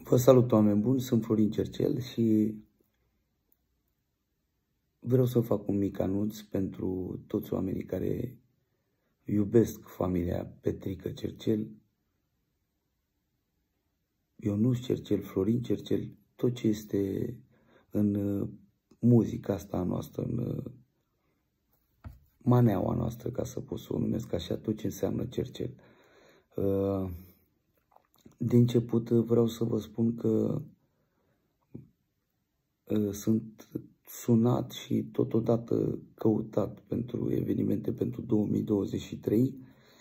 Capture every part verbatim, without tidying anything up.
Vă salut, oameni buni, sunt Florin Cercel și vreau să fac un mic anunț pentru toți oamenii care iubesc familia Petrică Cercel, Ionuț Cercel, Florin Cercel, tot ce este în muzica asta noastră, în maneaua noastră, ca să pot să o numesc așa, tot ce înseamnă Cercel. De început vreau să vă spun că sunt sunat și totodată căutat pentru evenimente pentru două mii douăzeci și trei.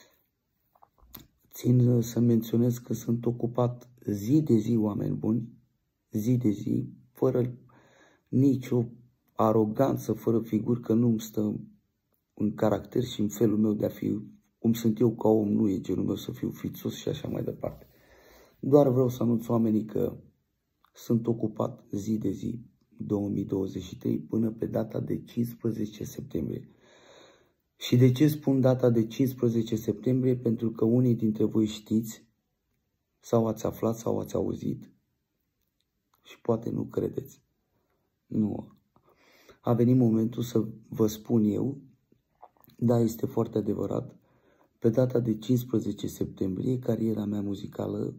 Țin să menționez că sunt ocupat zi de zi, oameni buni, zi de zi, fără nicio aroganță, fără figuri, că nu-mi stă în caracter și în felul meu de a fi, cum sunt eu ca om, nu e genul meu să fiu fițos și așa mai departe. Doar vreau să anunț oamenii că sunt ocupat zi de zi, două mii douăzeci și trei, până pe data de cincisprezece septembrie. Și de ce spun data de cincisprezece septembrie? Pentru că unii dintre voi știți, sau ați aflat, sau ați auzit, și poate nu credeți. Nu. A venit momentul să vă spun eu, da, este foarte adevărat, pe data de cincisprezece septembrie, cariera mea muzicală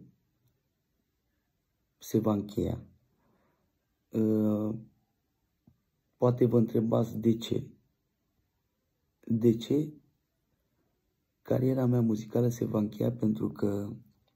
se va încheia. Uh, poate vă întrebați de ce. De ce? Cariera mea muzicală se va încheia pentru că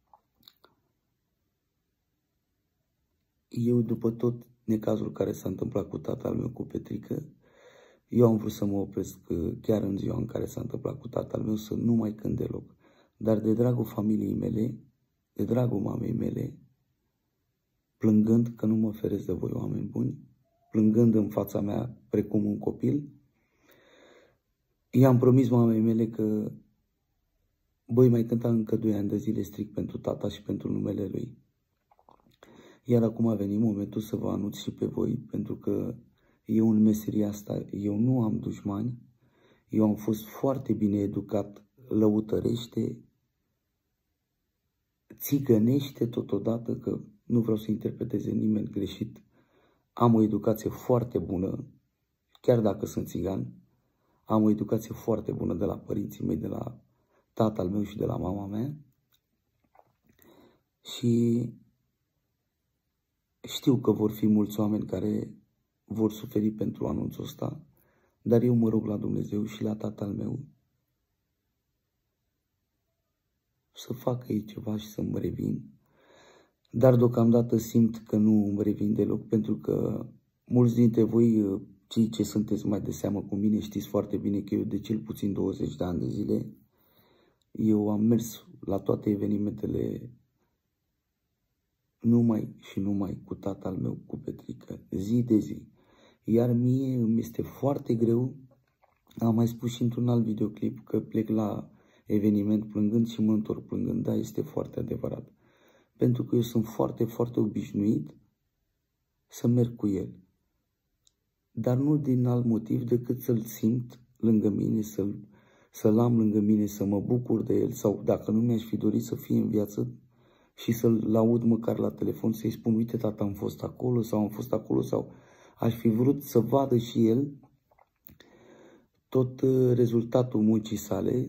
eu, după tot necazul care s-a întâmplat cu tatăl meu, cu Petrică, eu am vrut să mă opresc chiar în ziua în care s-a întâmplat cu tatăl meu, să nu mai cânt deloc. Dar de dragul familiei mele, de dragul mamei mele, plângând că nu mă feresc de voi, oameni buni, plângând în fața mea precum un copil, i-am promis mamei mele că voi mai cânta încă doi ani de zile strict pentru tata și pentru numele lui. Iar acum a venit momentul să vă anunț și pe voi, pentru că eu în meseria asta, eu nu am dușmani, eu am fost foarte bine educat lăutărește, țigănește totodată, că nu vreau să interpreteze nimeni greșit. Am o educație foarte bună, chiar dacă sunt țigan, am o educație foarte bună de la părinții mei, de la tatăl meu și de la mama mea. Și știu că vor fi mulți oameni care vor suferi pentru anunțul ăsta, dar eu mă rog la Dumnezeu și la tatăl meu să facă ei ceva și să mă revin. Dar deocamdată simt că nu îmi revin deloc, pentru că mulți dintre voi, cei ce sunteți mai de seamă cu mine, știți foarte bine că eu de cel puțin douăzeci de ani de zile, eu am mers la toate evenimentele numai și numai cu tatăl meu, cu Petrică, zi de zi. Iar mie îmi este foarte greu, am mai spus și într-un alt videoclip, că plec la eveniment plângând și mă întorc plângând. Da, este foarte adevărat. Pentru că eu sunt foarte, foarte obișnuit să merg cu el. Dar nu din alt motiv decât să-l simt lângă mine, să-l să-l am lângă mine, să mă bucur de el, sau dacă nu mi-aș fi dorit să fie în viață și să-l aud măcar la telefon, să-i spun, uite tata, am fost acolo, sau am fost acolo, sau aș fi vrut să vadă și el tot rezultatul muncii sale,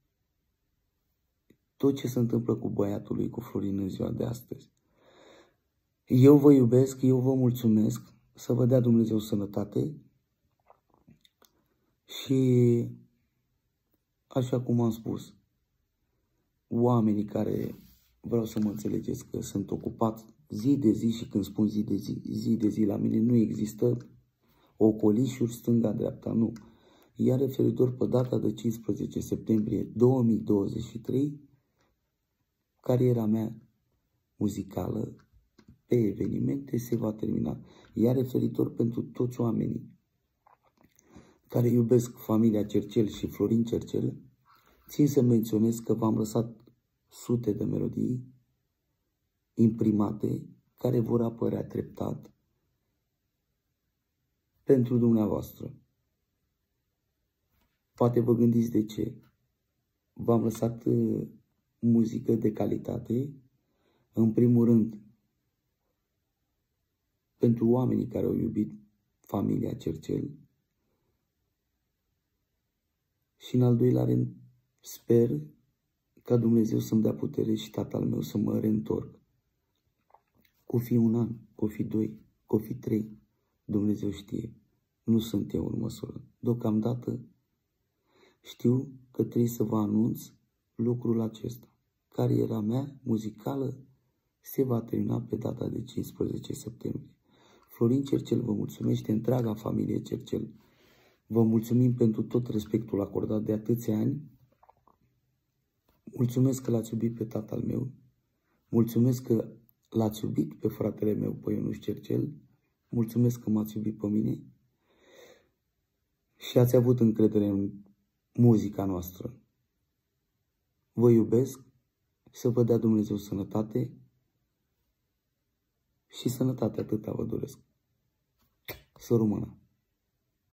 tot ce se întâmplă cu băiatul lui, cu Florin, în ziua de astăzi. Eu vă iubesc, eu vă mulțumesc, să vă dea Dumnezeu sănătate și, așa cum am spus, oamenii care, vreau să mă înțelegeți că sunt ocupat zi de zi, și când spun zi de zi, zi de zi, la mine nu există ocolișuri stânga-dreapta, nu. Iar referitor pe data de cincisprezece septembrie două mii douăzeci și trei, cariera mea muzicală pe evenimente se va termina. Iar referitor pentru toți oamenii care iubesc familia Cercel și Florin Cercel, țin să menționez că v-am lăsat sute de melodii imprimate care vor apărea treptat pentru dumneavoastră. Poate vă gândiți de ce. V-am lăsat muzică de calitate, în primul rând pentru oamenii care au iubit familia Cercel. Și în al doilea rând, sper ca Dumnezeu să-mi dea putere și tatăl meu să mă reîntorc. Cu fi un an, cu fi doi, cu fi trei, Dumnezeu știe. Nu sunt eu în măsură. Deocamdată știu că trebuie să vă anunț lucrul acesta. Cariera mea muzicală se va termina pe data de cincisprezece septembrie. Florin Cercel vă mulțumește, întreaga familie Cercel. Vă mulțumim pentru tot respectul acordat de atâția ani. Mulțumesc că l-ați iubit pe tatăl meu. Mulțumesc că l-ați iubit pe fratele meu, pe Ionuț Cercel. Mulțumesc că m-ați iubit pe mine. Și ați avut încredere în muzica noastră. Vă iubesc, să vă dea Dumnezeu sănătate și sănătate atâta vă doresc. Să rămână.